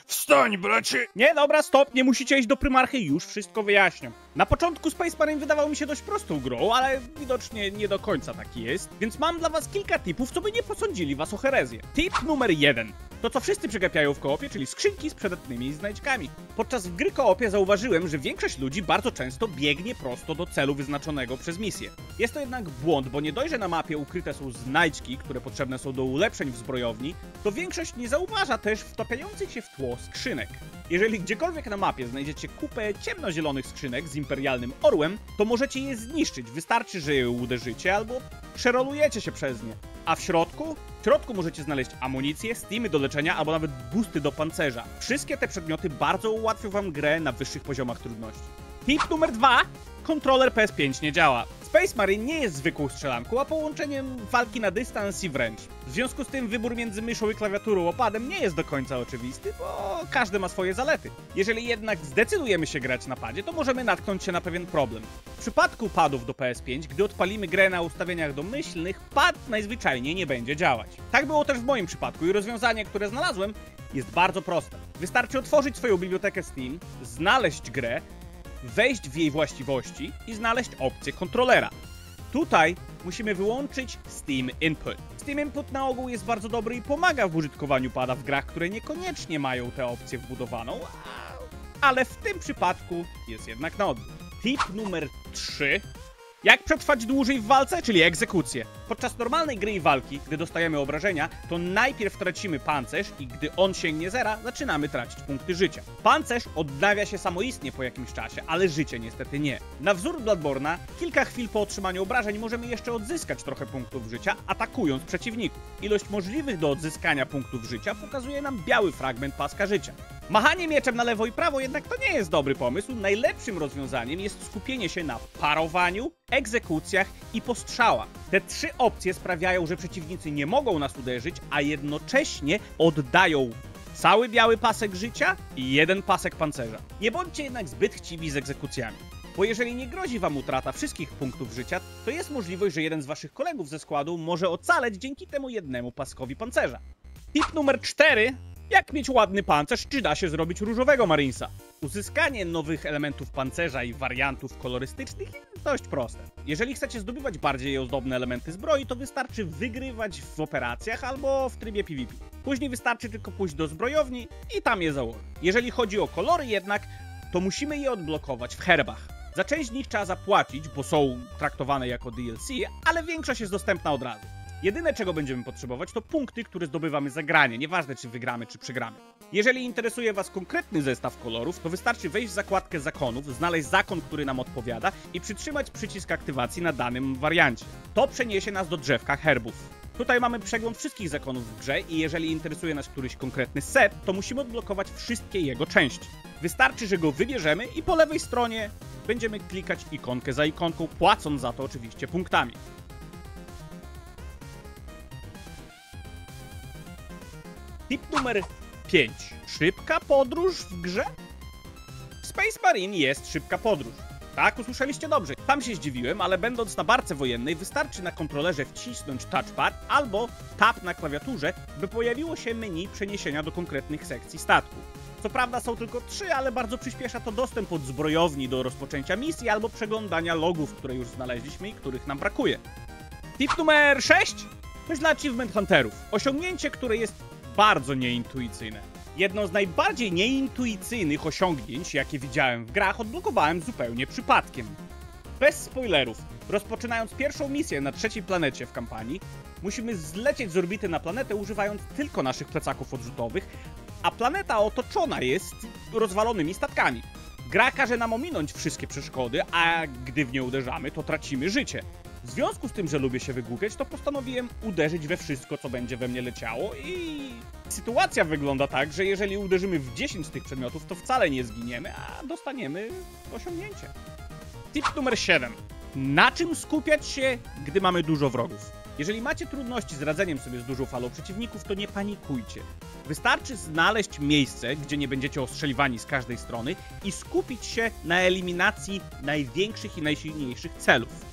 Wstań, bracie! Nie, dobra, stop, nie musicie iść do Prymarchy, już wszystko wyjaśniam. Na początku Space Marine wydawał mi się dość prostą grą, ale widocznie nie do końca taki jest, więc mam dla was kilka tipów, co by nie posądzili was o herezję. Tip numer 1. To, co wszyscy przegapiają w koopie, czyli skrzynki z przydatnymi znajdźkami. Podczas gry koopie zauważyłem, że większość ludzi bardzo często biegnie prosto do celu wyznaczonego przez misję. Jest to jednak błąd, bo nie dość, że na mapie ukryte są znajdźki, które potrzebne są do ulepszeń w zbrojowni, to większość nie zauważa też wtapiających się w tło skrzynek. Jeżeli gdziekolwiek na mapie znajdziecie kupę ciemnozielonych skrzynek z imperialnym orłem, to możecie je zniszczyć, wystarczy, że je uderzycie albo przerolujecie się przez nie. A w środku? W środku możecie znaleźć amunicję, steamy do leczenia albo nawet boosty do pancerza. Wszystkie te przedmioty bardzo ułatwią wam grę na wyższych poziomach trudności. Tip numer 2. Kontroler PS5 nie działa. Space Marine nie jest zwykłą strzelanką, a połączeniem walki na dystans i wręcz. W związku z tym wybór między myszą i klawiaturą opadem nie jest do końca oczywisty, bo każdy ma swoje zalety. Jeżeli jednak zdecydujemy się grać na padzie, to możemy natknąć się na pewien problem. W przypadku padów do PS5, gdy odpalimy grę na ustawieniach domyślnych, pad najzwyczajniej nie będzie działać. Tak było też w moim przypadku i rozwiązanie, które znalazłem, jest bardzo proste. Wystarczy otworzyć swoją bibliotekę Steam, znaleźć grę, wejść w jej właściwości i znaleźć opcję kontrolera. Tutaj musimy wyłączyć Steam Input. Steam Input na ogół jest bardzo dobry i pomaga w użytkowaniu pada w grach, które niekoniecznie mają tę opcję wbudowaną, ale w tym przypadku jest jednak na odwrót. Tip numer 3. Jak przetrwać dłużej w walce, czyli egzekucję. Podczas normalnej gry i walki, gdy dostajemy obrażenia, to najpierw tracimy pancerz i gdy on sięgnie zera, zaczynamy tracić punkty życia. Pancerz odnawia się samoistnie po jakimś czasie, ale życie niestety nie. Na wzór Bloodborne'a, kilka chwil po otrzymaniu obrażeń możemy jeszcze odzyskać trochę punktów życia, atakując przeciwników. Ilość możliwych do odzyskania punktów życia pokazuje nam biały fragment paska życia. Machanie mieczem na lewo i prawo jednak to nie jest dobry pomysł. Najlepszym rozwiązaniem jest skupienie się na parowaniu, egzekucjach i postrzałach. Te 3 opcje sprawiają, że przeciwnicy nie mogą nas uderzyć, a jednocześnie oddają cały biały pasek życia i 1 pasek pancerza. Nie bądźcie jednak zbyt chciwi z egzekucjami, bo jeżeli nie grozi wam utrata wszystkich punktów życia, to jest możliwość, że jeden z waszych kolegów ze składu może ocaleć dzięki temu 1 paskowi pancerza. Tip numer 4. Jak mieć ładny pancerz, czy da się zrobić różowego Marinesa? Uzyskanie nowych elementów pancerza i wariantów kolorystycznych jest dość proste. Jeżeli chcecie zdobywać bardziej ozdobne elementy zbroi, to wystarczy wygrywać w operacjach albo w trybie PvP. Później wystarczy tylko pójść do zbrojowni i tam je założyć. Jeżeli chodzi o kolory jednak, to musimy je odblokować w herbach. Za część z nich trzeba zapłacić, bo są traktowane jako DLC, ale większość jest dostępna od razu. Jedyne, czego będziemy potrzebować, to punkty, które zdobywamy za granie, nieważne czy wygramy, czy przegramy. Jeżeli interesuje was konkretny zestaw kolorów, to wystarczy wejść w zakładkę zakonów, znaleźć zakon, który nam odpowiada i przytrzymać przycisk aktywacji na danym wariancie. To przeniesie nas do drzewka herbów. Tutaj mamy przegląd wszystkich zakonów w grze i jeżeli interesuje nas któryś konkretny set, to musimy odblokować wszystkie jego części. Wystarczy, że go wybierzemy i po lewej stronie będziemy klikać ikonkę za ikonką, płacąc za to oczywiście punktami. Tip numer 5. Szybka podróż w grze? Space Marine jest szybka podróż. Tak, usłyszeliście dobrze. Tam się zdziwiłem, ale będąc na barce wojennej wystarczy na kontrolerze wcisnąć touchpad albo tab na klawiaturze, by pojawiło się menu przeniesienia do konkretnych sekcji statku. Co prawda są tylko 3, ale bardzo przyspiesza to dostęp od zbrojowni do rozpoczęcia misji albo przeglądania logów, które już znaleźliśmy i których nam brakuje. Tip numer 6. Myśl dla Achievement Hunterów. Osiągnięcie, które jest bardzo nieintuicyjne. Jedno z najbardziej nieintuicyjnych osiągnięć, jakie widziałem w grach, odblokowałem zupełnie przypadkiem. Bez spoilerów, rozpoczynając pierwszą misję na 3. planecie w kampanii, musimy zlecieć z orbity na planetę używając tylko naszych plecaków odrzutowych, a planeta otoczona jest rozwalonymi statkami. Gra każe nam ominąć wszystkie przeszkody, a gdy w nie uderzamy, to tracimy życie. W związku z tym, że lubię się wygłupiać, to postanowiłem uderzyć we wszystko, co będzie we mnie leciało i sytuacja wygląda tak, że jeżeli uderzymy w 10 z tych przedmiotów, to wcale nie zginiemy, a dostaniemy osiągnięcie. Tip numer 7. Na czym skupiać się, gdy mamy dużo wrogów? Jeżeli macie trudności z radzeniem sobie z dużą falą przeciwników, to nie panikujcie. Wystarczy znaleźć miejsce, gdzie nie będziecie ostrzeliwani z każdej strony i skupić się na eliminacji największych i najsilniejszych celów.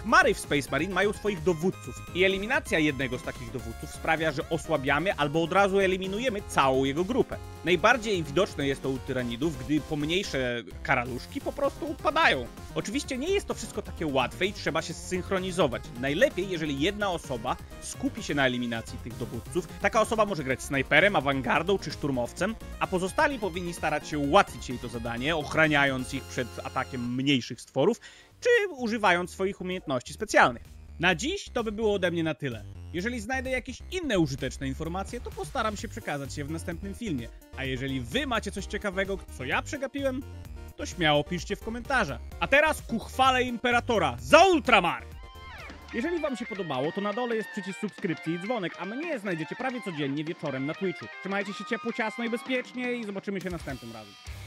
Mary w Space Marine mają swoich dowódców i eliminacja jednego z takich dowódców sprawia, że osłabiamy albo od razu eliminujemy całą jego grupę. Najbardziej widoczne jest to u tyranidów, gdy pomniejsze karaluszki po prostu upadają. Oczywiście nie jest to wszystko takie łatwe i trzeba się zsynchronizować. Najlepiej, jeżeli jedna osoba skupi się na eliminacji tych dowódców. Taka osoba może grać snajperem, awangardą czy szturmowcem, a pozostali powinni starać się ułatwić jej to zadanie, ochraniając ich przed atakiem mniejszych stworów, czy używając swoich umiejętności specjalnych. Na dziś to by było ode mnie na tyle. Jeżeli znajdę jakieś inne użyteczne informacje, to postaram się przekazać je w następnym filmie. A jeżeli wy macie coś ciekawego, co ja przegapiłem, to śmiało piszcie w komentarzach. A teraz ku chwale Imperatora za Ultramar! Jeżeli wam się podobało, to na dole jest przycisk subskrypcji i dzwonek, a mnie znajdziecie prawie codziennie wieczorem na Twitchu. Trzymajcie się ciepło, ciasno i bezpiecznie i zobaczymy się następnym razem.